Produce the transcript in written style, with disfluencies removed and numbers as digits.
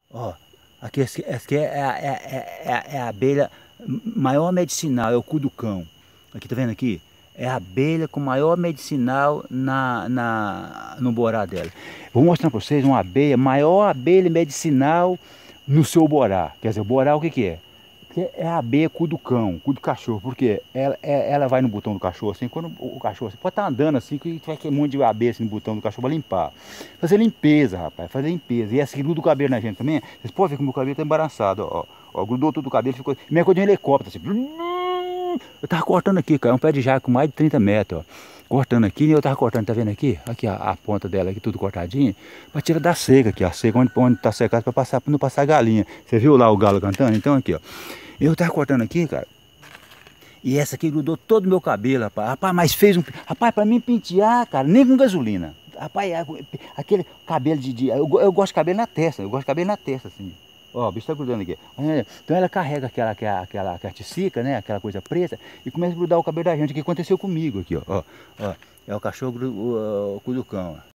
Ó, aqui, essa aqui é a abelha maior medicinal, é o cu do cão. Aqui, tá vendo aqui? É a abelha com maior medicinal no borá dela. Vou mostrar para vocês uma abelha, maior abelha medicinal no seu borá. Quer dizer, o borá o que que é? Porque é a abelha cu do cão, cu do cachorro, porque ela vai no botão do cachorro, assim, quando o cachorro, você pode estar andando assim, que vai ter um monte de abelha assim, no botão do cachorro para limpar. Fazer limpeza, rapaz, fazer limpeza. E essa que gruda o cabelo na gente também, vocês podem ver que o meu cabelo tá embaraçado, ó, grudou todo o cabelo, ficou, minha coisa de um helicóptero, assim. Eu tava cortando aqui, cara, um pé de jaca com mais de 30 metros, ó. Cortando aqui, e eu tava cortando, tá vendo aqui? Aqui a ponta dela aqui, tudo cortadinho, para tirar da seca aqui, a seca onde tá secado para passar, pra não passar galinha. Você viu lá o galo cantando? Então aqui, ó. Eu tava cortando aqui, cara. E essa aqui grudou todo o meu cabelo, rapaz. Rapaz, mas fez um. Rapaz, pra mim pentear, cara, nem com gasolina. Rapaz, aquele cabelo eu gosto de cabelo na testa, eu gosto de cabelo na testa, assim. Ó, o bicho tá grudando aqui. Então ela carrega aquela carticica, né? Aquela coisa preta, e começa a grudar o cabelo da gente. O que aconteceu comigo aqui, ó. Ó, é o cachorro, o cu do cão, ó.